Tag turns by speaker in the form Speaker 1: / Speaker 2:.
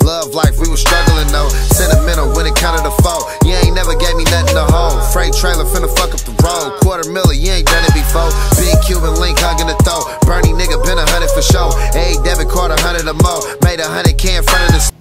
Speaker 1: Love life, we was struggling though. Sentimental when it counted to 4. You ain't never gave me nothing to hold. Freight trailer finna fuck up the road. $250,000, you ain't done it before. Big Cuban link hugging the throat. Bernie nigga been 100 for sure. A debit card 100 or more. Made 100K in front of the